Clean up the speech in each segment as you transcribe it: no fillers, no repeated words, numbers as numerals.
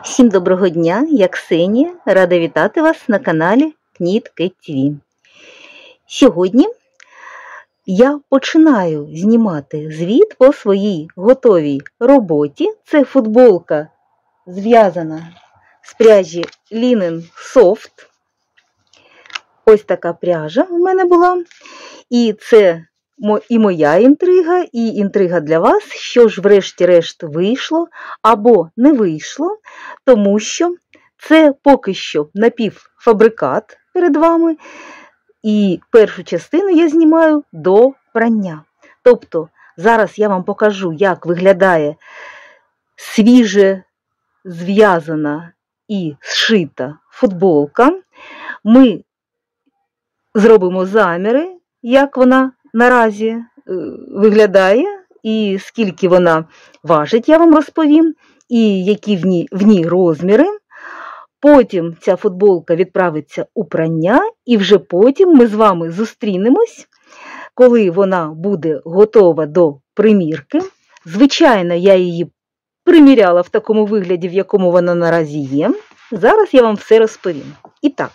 Всім доброго дня, я Ксенія, рада вітати вас на каналі KnitKat.tv. Сьогодні я починаю знімати звіт по своїй готовій роботі. Це футболка зв'язана з пряжі Linen Soft. Ось така пряжа в мене була. І це і моя інтрига, і інтрига для вас, що ж врешті-решт вийшло або не вийшло, тому що це поки що напівфабрикат перед вами, і першу частину я знімаю до прання. Тобто зараз я вам покажу, як виглядає свіже зв'язана і зшита футболка. Ми зробимо заміри, як вона наразі виглядає, і скільки вона важить, я вам розповім, і які в ній розміри. Потім ця футболка відправиться у прання, і вже потім ми з вами зустрінемось, коли вона буде готова до примірки. Звичайно, я її приміряла в такому вигляді, в якому вона наразі є. Зараз я вам все розповім. І так.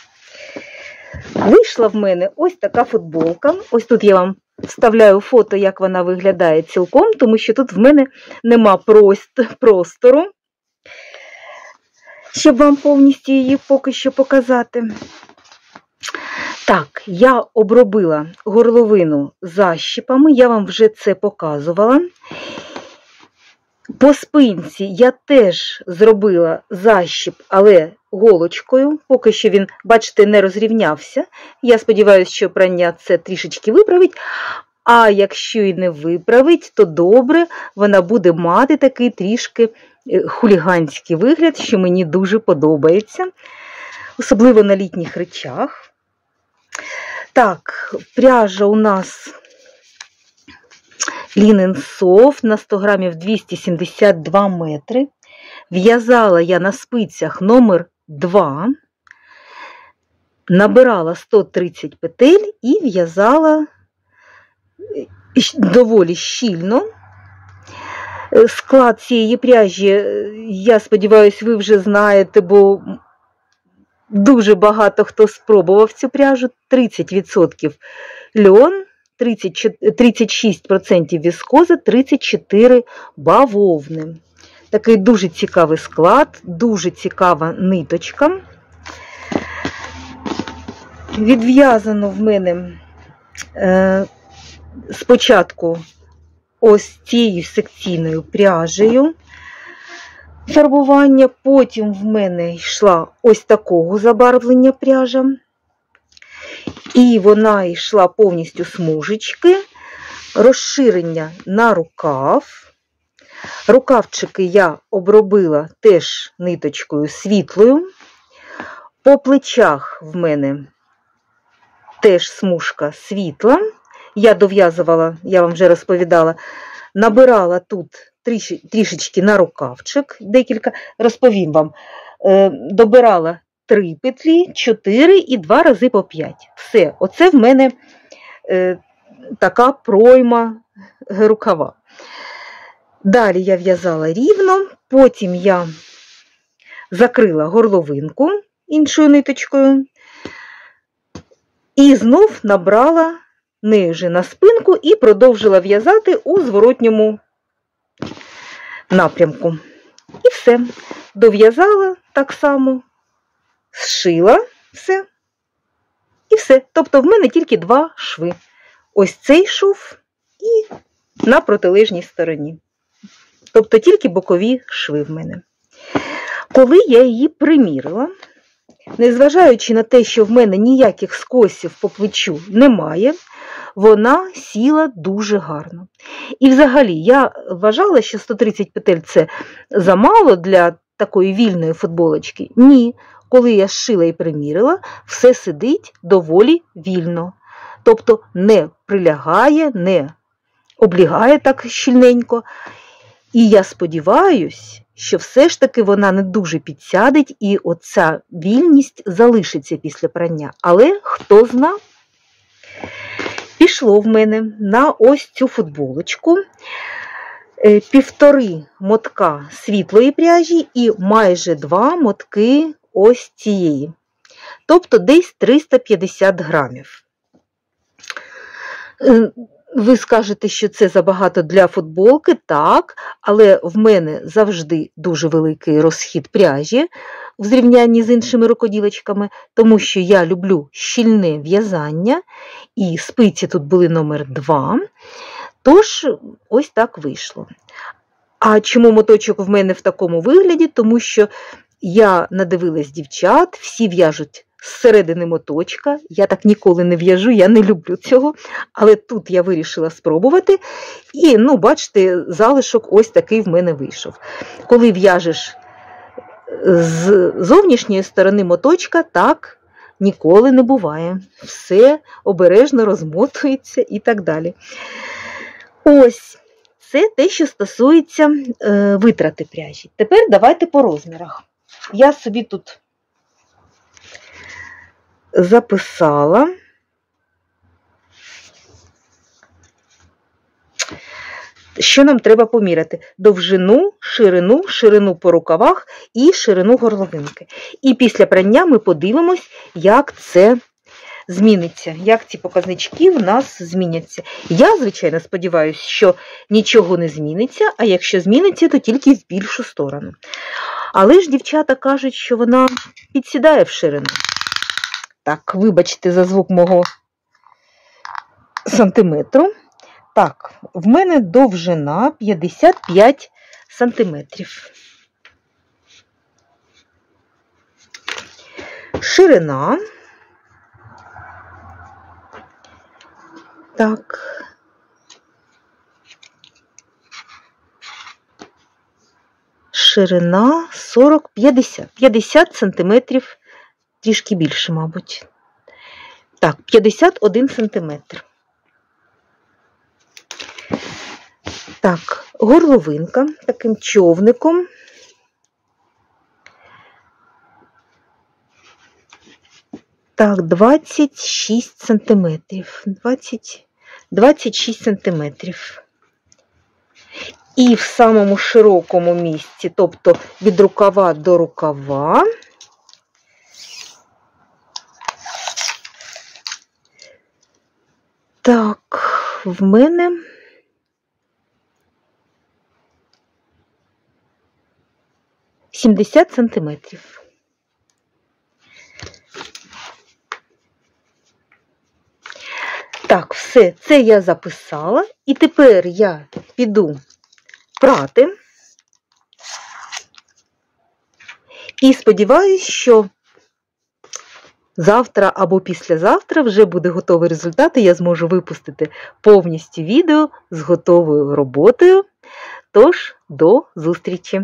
Вийшла в мене ось така футболка. Ось тут я вам вставляю фото, як вона виглядає цілком, тому що тут в мене нема простору, щоб вам повністю її поки що показати. Так, я обробила горловину защіпами, я вам вже це показувала. По спинці я теж зробила защіп, але голочкою. Поки що він, бачите, не розрівнявся. Я сподіваюся, що прання це трішечки виправить. А якщо і не виправить, то добре, вона буде мати такий трішки хуліганський вигляд, що мені дуже подобається. Особливо на літніх речах. Так, пряжа у нас Linen Soft на 100 грамів 272 метри. В'язала я на спицях номер 2, набирала 130 петель і в'язала доволі щільно. Склад цієї пряжі, я сподіваюся, ви вже знаєте, бо дуже багато хто спробував цю пряжу. 30% льон, 36% віскоза, 34% бавовни. Такий дуже цікавий склад, дуже цікава ниточка. Відв'язано в мене спочатку ось цією секційною пряжею фарбування, потім в мене йшла ось такого забарвлення пряжа. І вона йшла повністю смужечки, розширення на рукав. Рукавчики я обробила теж ниточкою світлою. По плечах в мене теж смужка світла. Я дов'язувала, я вам вже розповідала, набирала тут трішечки на рукавчик, декілька, розповім вам. Добирала 3 петлі, 4 і 2 рази по 5. Все, оце в мене така пройма рукава. Далі я в'язала рівно, потім я закрила горловинку іншою ниточкою і знов набрала нею вже на спинку і продовжила в'язати у зворотньому напрямку. І все. Дов'язала так само, зшила все і все. Тобто в мене тільки 2 шви. Ось цей шов і на протилежній стороні. Тобто тільки бокові шви в мене. Коли я її примірила, незважаючи на те, що в мене ніяких скосів по плечу немає, вона сіла дуже гарно. І взагалі я вважала, що 130 петель – це замало для такої вільної футболочки. Ні, коли я зшила і примірила, все сидить доволі вільно. Тобто не прилягає, не облягає так щільненько. І я сподіваюся, що все ж таки вона не дуже підсядеть і оця вільність залишиться після прання. Але хто зна? Пішло в мене на ось цю футболочку 1,5 мотка світлої пряжі і майже 2 мотки ось цієї. Тобто десь 350 грамів. Ви скажете, що це забагато для футболки, так, але в мене завжди дуже великий розхід пряжі в зрівнянні з іншими рукоділочками, тому що я люблю щільне в'язання, і спиці тут були номер 2, тож ось так вийшло. А чому моточок в мене в такому вигляді? Тому що я надивилась дівчат, всі в'яжуть зсередини моточка, я так ніколи не в'яжу, я не люблю цього, але тут я вирішила спробувати, і, бачите, залишок ось такий в мене вийшов. Коли в'яжеш з зовнішньої сторони моточка, так ніколи не буває. Все обережно розмотується і так далі. Ось, це те, що стосується витрати пряжі. Тепер давайте по розмірах. Я собі тут записала. Що нам треба поміряти? Довжину, ширину по рукавах і ширину горловинки. І після прання ми подивимось, як це зміниться, як ці показнички в нас зміняться. Я, звичайно, сподіваюся, що нічого не зміниться, а якщо зміниться, то тільки в більшу сторону. Але ж дівчата кажуть, що вона підсідає в ширину. Так, вибачте за звук мого сантиметру. Так, в мене довжина 55 сантиметрів. Ширина. Так. Ширина 50 сантиметрів, трішки більше, мабуть. Так, 51 сантиметр. Так, горловинка таким човником. Так, 26 сантиметрів. 26 сантиметрів. І в самому широкому місці, тобто від рукава до рукава, так, в мене 70 сантиметрів. Так, все, це я записала. І тепер я піду прати. І сподіваюся, що завтра або післязавтра вже буде готовий результат, і я зможу випустити повністю відео з готовою роботою. Тож, до зустрічі!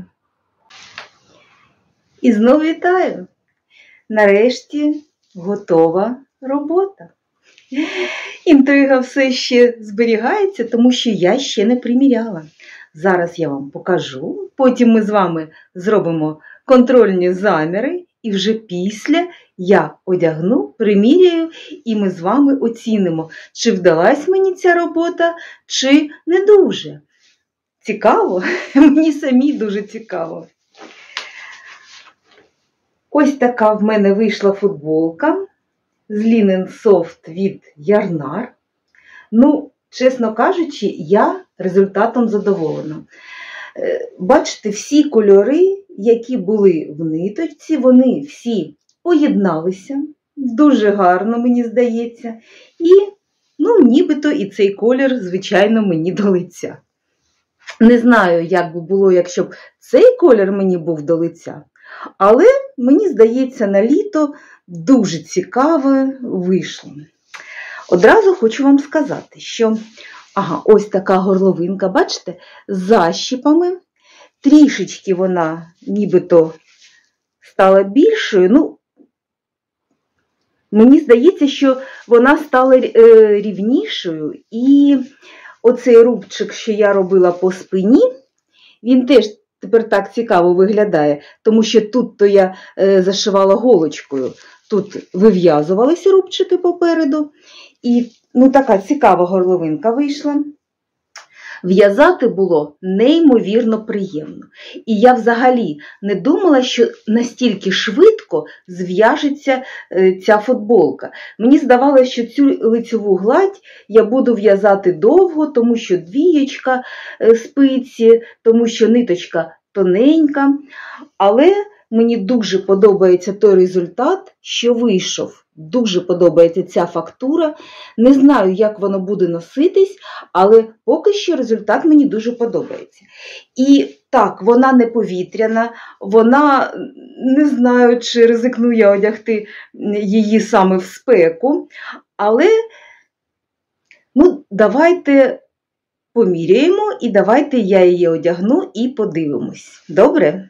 І знову вітаю! Нарешті готова робота. Інтрига все ще зберігається, тому що я ще не приміряла. Зараз я вам покажу, потім ми з вами зробимо контрольні заміри, і вже після я одягну, приміряю, і ми з вами оцінимо, чи вдалась мені ця робота, чи не дуже. Цікаво? Мені самі дуже цікаво. Ось така в мене вийшла футболка з Linen Soft від Yarnar. Чесно кажучи, я результатом задоволена. Бачите, всі кольори, які були в ниточці, вони всі поєдналися. Дуже гарно, мені здається. І, нібито і цей колір, звичайно, мені до лиця. Не знаю, як би було, якщо б цей колір мені був до лиця. Але, мені здається, на літо дуже цікаво вийшло. Одразу хочу вам сказати, що, ось така горловинка, бачите, з защіпами. Трішечки вона нібито стала більшою. Мені здається, що вона стала рівнішою. І оцей рубчик, що я робила по спині, він теж тепер так цікаво виглядає, тому що тут-то я зашивала голочкою. Тут вив'язувалися рубчики попереду. І така цікава горловинка вийшла. В'язати було неймовірно приємно. І я взагалі не думала, що настільки швидко зв'яжеться ця футболка. Мені здавалося, що цю лицьову гладь я буду в'язати довго, тому що двієчка спиці, тому що ниточка тоненька. Але мені дуже подобається той результат, що вийшов. Дуже подобається ця фактура. Не знаю, як воно буде носитись, але поки що результат мені дуже подобається. І так, вона не повітряна, вона, не знаю, чи ризикну я одягти її саме в спеку, але давайте поміряємо і давайте я її одягну і подивимось. Добре?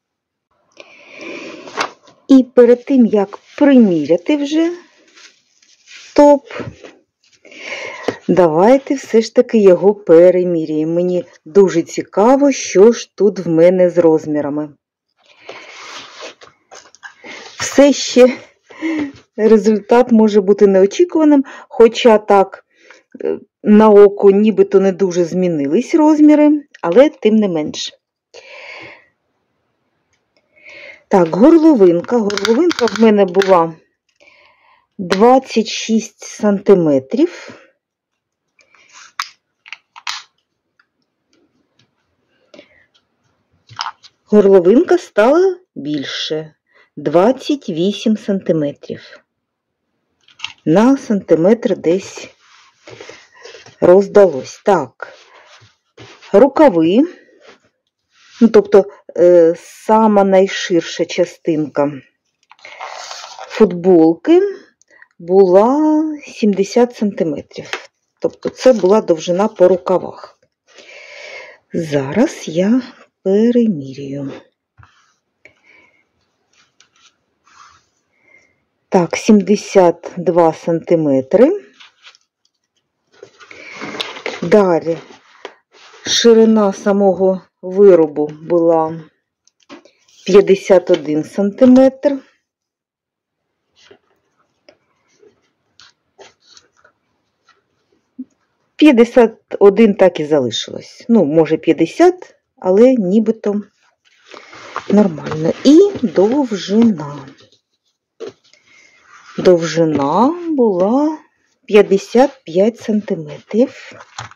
І перед тим, як приміряти вже топ, давайте все ж таки його переміряємо. Мені дуже цікаво, що ж тут в мене з розмірами. Все ще результат може бути неочікуваним, хоча так на око нібито не дуже змінились розміри, але тим не менш. Так, горловинка. Горловинка в мене була 26 сантиметрів. Горловинка стала більше. 28 сантиметрів. На сантиметр десь роздалось. Так, рукави. Тобто, сама найширша частинка футболки була 70 см. Тобто, це була довжина по рукавах. Зараз я перемірюю. Так, 72 см. Далі ширина самого виробу була 51 сантиметр. – 51 так і залишилось. Може 50, але нібито нормально. І довжина. Довжина була 55 сантиметрів.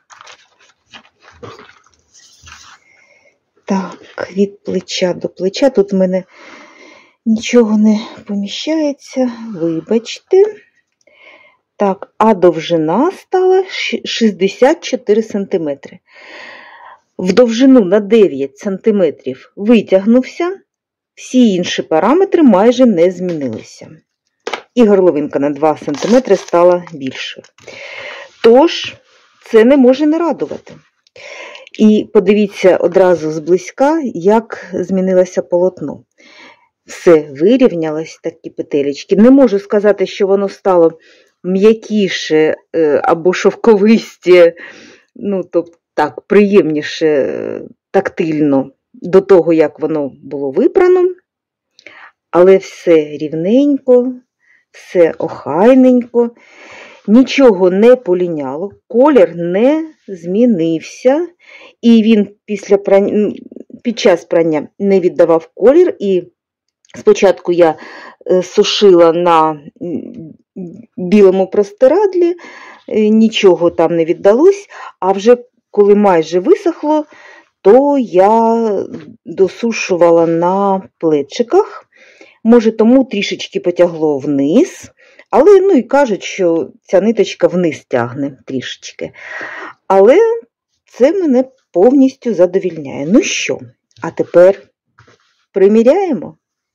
Так, від плеча до плеча. Тут в мене нічого не поміщається, вибачте. Так, а довжина стала 64 см. В довжину на 9 см витягнувся, всі інші параметри майже не змінилися. І горловинка на 2 см стала більшою. Тож, це не може не радувати. І подивіться одразу зблизька, як змінилося полотно. Все вирівнялось, такі петелечки. Не можу сказати, що воно стало м'якіше або шовковисті, тобто так, приємніше тактильно до того, як воно було випрано. Але все рівненько, все охайненько. Нічого не поліняло, колір не змінився, і він під час прання не віддавав колір. І спочатку я сушила на білому простирадлі, нічого там не віддалось, а вже коли майже висохло, то я досушувала на плечиках. Може, тому трішечки потягло вниз. Але, і кажуть, що ця ниточка вниз тягне трішечки. Але це мене повністю задовільняє. Ну що, а тепер приміряємо?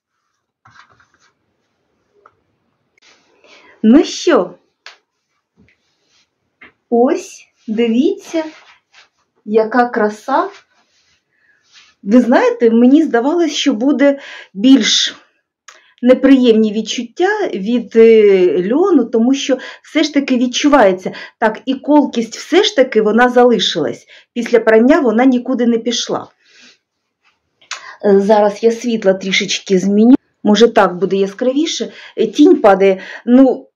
Ну що, ось, дивіться, яка краса. Ви знаєте, мені здавалось, що буде більш неприємні відчуття від льону, тому що все ж таки відчувається. Так, і колкість все ж таки вона залишилась. Після прання вона нікуди не пішла. Зараз я світла трішечки зміню. Може так буде яскравіше. Тінь падає.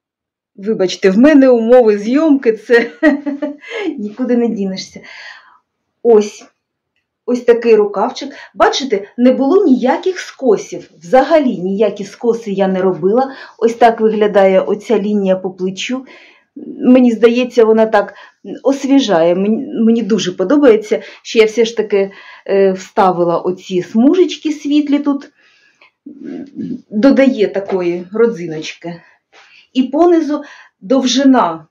Вибачте, в мене умови зйомки, це нікуди не дінешся. Ось такий рукавчик. Бачите, не було ніяких скосів. Взагалі ніякі скоси я не робила. Ось так виглядає оця лінія по плечу. Мені здається, вона так освіжає. Мені дуже подобається, що я все ж таки вставила оці смужечки світлі тут. Додає такої родзиночки. І понизу довжина.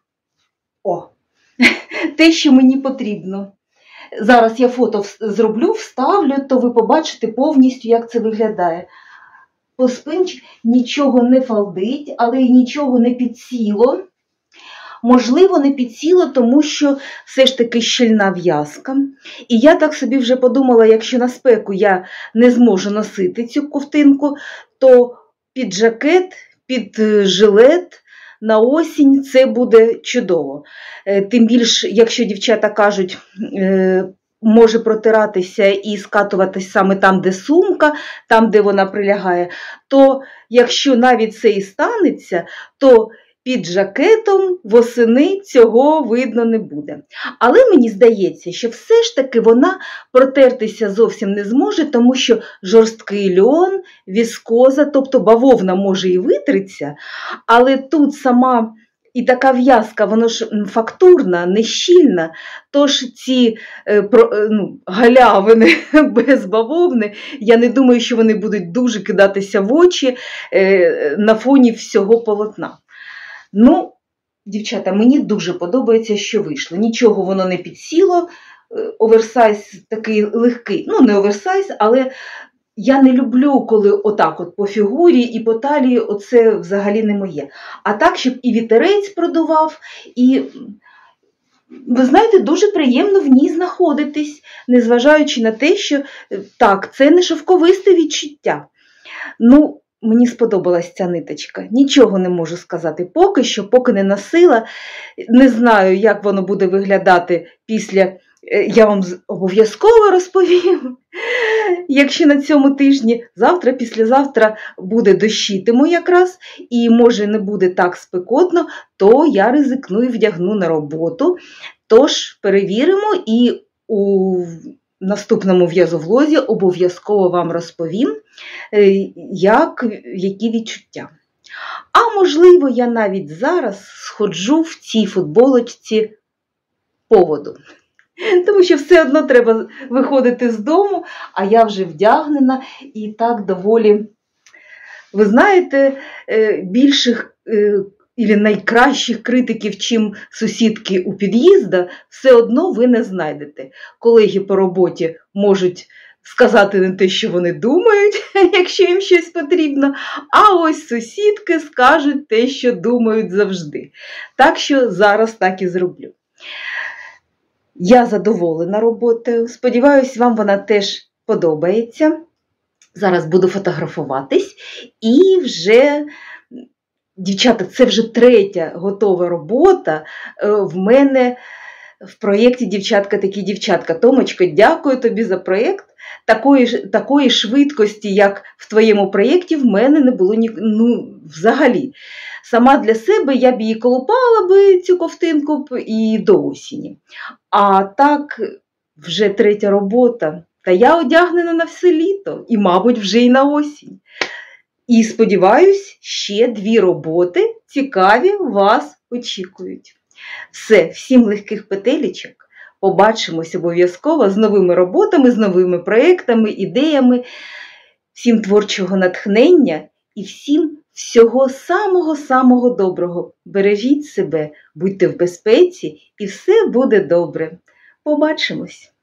Те, що мені потрібно. Зараз я фото зроблю, вставлю, то ви побачите повністю, як це виглядає. По спинці нічого не фалдить, але й нічого не підсіло. Можливо, не підсіло, тому що все ж таки щільна в'язка. І я так собі вже подумала, якщо на спеку я не зможу носити цю ковтинку, то під жакет, під жилет на осінь це буде чудово. Тим більше, якщо дівчата кажуть, може протиратися і скатуватись саме там, де сумка, там, де вона прилягає, то якщо навіть це і станеться, то під жакетом восени цього видно не буде. Але мені здається, що все ж таки вона протертися зовсім не зможе, тому що жорсткий льон, віскоза, тобто бавовна може і витриться, але тут сама і така в'язка, вона ж фактурна, не щільна, тож ці галявини без бавовни, я не думаю, що вони будуть дуже кидатися в очі на фоні всього полотна. Ну, дівчата, мені дуже подобається, що вийшло. Нічого воно не підсіло, оверсайз такий легкий, ну не оверсайз, але я не люблю, коли отак от по фігурі і по талії, оце взагалі не моє. А так, щоб і вітерець продував, і, ви знаєте, дуже приємно в ній знаходитись, незважаючи на те, що, так, це не шовковисте відчуття. Ну, мені сподобалась ця ниточка. Нічого не можу сказати поки що, поки не носила. Не знаю, як воно буде виглядати після, я вам обов'язково розповім. Якщо на цьому тижні, завтра, післязавтра буде дощитиму якраз, і може не буде так спекотно, то я ризикну і вдягну на роботу. Тож перевіримо і у наступному в'язовлозі обов'язково вам розповім, які відчуття. А можливо, я навіть зараз сходжу в цій футболочці по воду. Тому що все одно треба виходити з дому, а я вже вдягнена і так доволі, ви знаєте, більших і найкращих критиків, чим сусідки у під'їзда, все одно ви не знайдете. Колеги по роботі можуть сказати не те, що вони думають, якщо їм щось потрібно, а ось сусідки скажуть те, що думають завжди. Так що зараз так і зроблю. Я задоволена роботою, сподіваюсь, вам вона теж подобається. Зараз буду фотографуватись і вже, дівчата, це вже третя готова робота в мене в проєкті «Дівчатка такі дівчатка». Томочко, дякую тобі за проєкт. Такої швидкості, як в твоєму проєкті, в мене не було взагалі. Сама для себе я б її колупала би, цю ковтинку, і до осені. А так, вже третя робота, та я одягнена на все літо, і, мабуть, вже й на осінь. І сподіваюсь, ще 2 роботи цікаві вас очікують. Все, всім легких петелечок. Побачимось обов'язково з новими роботами, з новими проєктами, ідеями. Всім творчого натхнення і всім всього самого-самого доброго. Бережіть себе, будьте в безпеці і все буде добре. Побачимось!